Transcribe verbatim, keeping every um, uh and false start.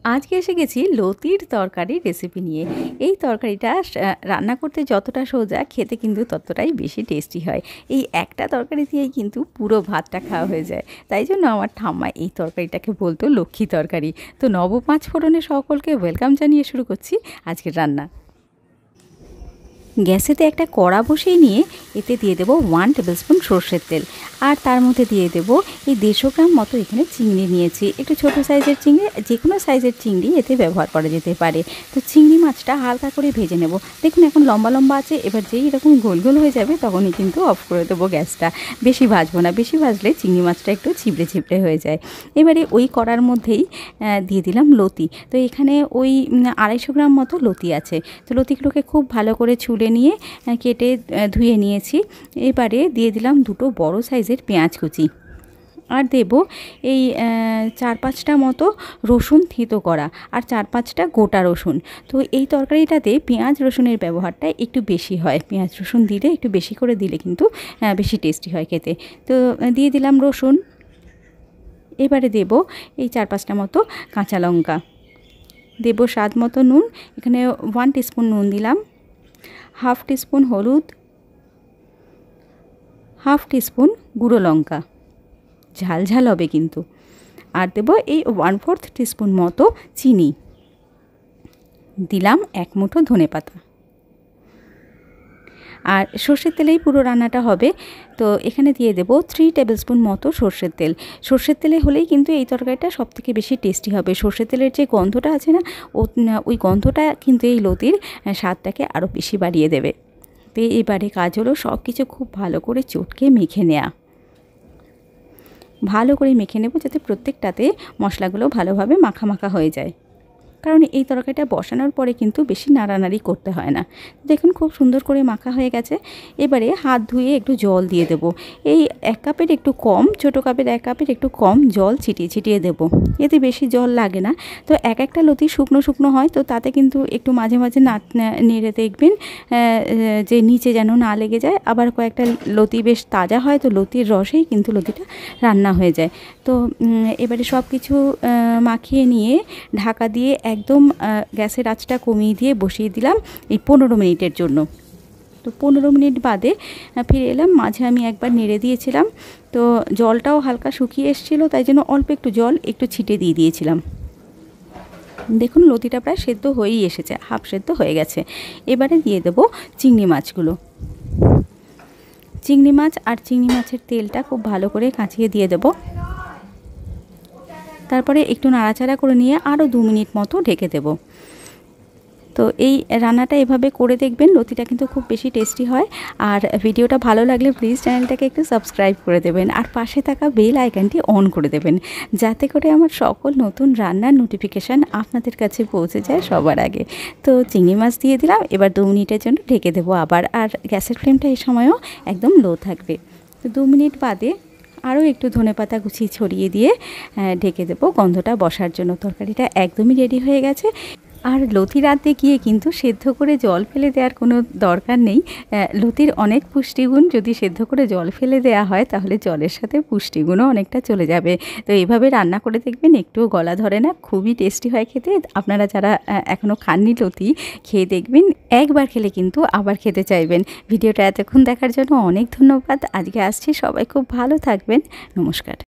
আজকে এসে গেছি লতির তরকারির রেসিপি নিয়ে। এই তরকারিটা রান্না করতে যতটা সোজা, খেতে কিন্তু ততটাই বেশি টেস্টি হয়। এই একটা তরকারি দিয়েই কিন্তু পুরো ভাতটা খাওয়া হয়ে যায়। তাই জন্য আমার ঠাম্মা এই তরকারিটাকে বলতো লক্ষ্মী তরকারি। তো নব পাঁচ ফোড়নে সকলকে ওয়েলকাম জানিয়ে শুরু করছি আজকের রান্না। গ্যাসেতে একটা কড়া বসিয়ে নিয়ে এতে দিয়ে দেবো ওয়ান টেবিল স্পুন সর্ষের তেল, আর তার মধ্যে দিয়ে দেবো এই দেড়শো গ্রাম মতো এখানে চিংড়ি নিয়েছি। একটু ছোটো সাইজের চিংড়ি, যে কোনো সাইজের চিংড়ি এতে ব্যবহার করা যেতে পারে। তো চিংড়ি মাছটা হালকা করে ভেজে নেব। দেখুন এখন লম্বা লম্বা আছে, এবার যেই এরকম গোল গোল হয়ে যাবে তখনই কিন্তু অফ করে দেবো গ্যাসটা। বেশি ভাজবো না, বেশি ভাজলে চিংড়ি মাছটা একটু ছিপড়ে ছিপড়ে হয়ে যায়। এবারে ওই কড়ার মধ্যেই দিয়ে দিলাম লতি। তো এখানে ওই আড়াইশো গ্রাম মতো লতি আছে। তো লতিগুলোকে খুব ভালো করে ছুলে নিয়ে কেটে ধুয়ে নিয়েছি। এবারে দিয়ে দিলাম দুটো বড় সাইজের পেঁয়াজ কুচি, আর দেব এই চার পাঁচটা মতো রসুন থেঁতো করা, আর চার পাঁচটা গোটা রসুন। তো এই তরকারিটাতে পেঁয়াজ রসুনের ব্যবহারটা একটু বেশি হয়। পেঁয়াজ রসুন দিলে একটু বেশি করে দিলে কিন্তু বেশি টেস্টি হয় খেতে। তো দিয়ে দিলাম রসুন। এবারে দেব এই চার পাঁচটা মতো কাঁচা লঙ্কা, দেব স্বাদ মতো নুন। এখানে ওয়ান টিস্পুন নুন দিলাম, হাফ টিস্পুন হলুদ, হাফ টিস্পুন গুঁড়ো লঙ্কা, ঝাল ঝাল হবে কিন্তু। আর দেব এই ওয়ান ফোর্থ টিস্পুন মতো চিনি, দিলাম এক মুঠো ধনেপাতা। আর সর্ষের তেলেই পুরো রান্নাটা হবে। তো এখানে দিয়ে দেবো থ্রি টেবিল স্পুন মতো সর্ষের তেল। সর্ষের তেলে হলেই কিন্তু এই তরকারিটা সবথেকে বেশি টেস্টি হবে। সর্ষের তেলের যে গন্ধটা আছে না, ওই গন্ধটা কিন্তু এই লতির স্বাদটাকে আরও বেশি বাড়িয়ে দেবে। তো এবারে কাজ হলো সব কিছু খুব ভালো করে চটকে মেখে নেওয়া। ভালো করে মেখে নেব যাতে প্রত্যেকটাতে মশলাগুলো ভালোভাবে মাখা মাখা হয়ে যায়, কারণ এই তরকারিটা বসানোর পরে কিন্তু বেশি নাড়ানাড়ি করতে হয় না। দেখুন খুব সুন্দর করে মাখা হয়ে গেছে। এবারে হাত ধুয়ে একটু জল দিয়ে দেব। এই এক কাপের একটু কম, ছোটো কাপের এক কাপের একটু কম জল ছিটিয়ে ছিটিয়ে দেব। এতে বেশি জল লাগে না। তো এক একটা লতি শুকনো শুকনো হয়, তো তাতে কিন্তু একটু মাঝে মাঝে নাট নেড়ে দেখবেন যে নিচে যেন না লেগে যায়। আবার কয়েকটা লতি বেশ তাজা হয়, তো লতির রসেই কিন্তু লতিটা রান্না হয়ে যায়। তো এবারে সব কিছু মাখিয়ে নিয়ে ঢাকা দিয়ে একদম গ্যাসের আঁচটা কমিয়ে দিয়ে বসিয়ে দিলাম এই পনেরো মিনিটের জন্য। তো পনেরো মিনিট বাদে ফিরে এলাম। মাঝে আমি একবার নেড়ে দিয়েছিলাম, তো জলটাও হালকা শুকিয়ে এসেছিলো, তাই জন্য অল্প একটু জল একটু ছিটে দিয়ে দিয়েছিলাম। দেখুন লতিটা প্রায় সেদ্ধ হয়েই এসেছে, হাফ সেদ্ধ হয়ে গেছে। এবারে দিয়ে দেবো চিংড়ি মাছগুলো। চিংড়ি মাছ আর চিংড়ি মাছের তেলটা খুব ভালো করে কাঁচিয়ে দিয়ে দেবো। তারপরে একটু নাড়াচাড়া করে নিয়ে আরও দু মিনিট মতো ঢেকে দেব। তো এই রান্নাটা এভাবে করে দেখবেন, লতিটা কিন্তু খুব বেশি টেস্টি হয়। আর ভিডিওটা ভালো লাগলে প্লিজ চ্যানেলটাকে একটু সাবস্ক্রাইব করে দেবেন, আর পাশে থাকা বেল আইকনটি অন করে দেবেন, যাতে করে আমার সকল নতুন রান্নার নোটিফিকেশান আপনাদের কাছে পৌঁছে যায় সবার আগে। তো চিংড়ি মাছ দিয়ে দিলাম, এবার দু মিনিটের জন্য ঢেকে দেবো আবার। আর গ্যাসের ফ্লেমটা এই সময়ও একদম লো থাকবে। তো দু মিনিট বাদে আরও একটু ধনেপাতা কুচি ছড়িয়ে দিয়ে ঢেকে দেবো গন্ধটা বসার জন্য। তরকারিটা একদমই রেডি হয়ে গেছে। আর লতি রাঁধতে গিয়ে কিন্তু সেদ্ধ করে জল ফেলে দেওয়ার কোনো দরকার নেই। লতির অনেক পুষ্টিগুণ, যদি সেদ্ধ করে জল ফেলে দেওয়া হয় তাহলে জলের সাথে পুষ্টিগুণও অনেকটা চলে যাবে। তো এইভাবে রান্না করে দেখবেন, একটুও গলা ধরে না, খুবই টেস্টি হয় খেতে। আপনারা যারা এখনও খাননি লতি, খেয়ে দেখবেন, একবার খেলে কিন্তু আবার খেতে চাইবেন। ভিডিওটা এতক্ষণ দেখার জন্য অনেক ধন্যবাদ। আজকে আসছি, সবাই খুব ভালো থাকবেন। নমস্কার।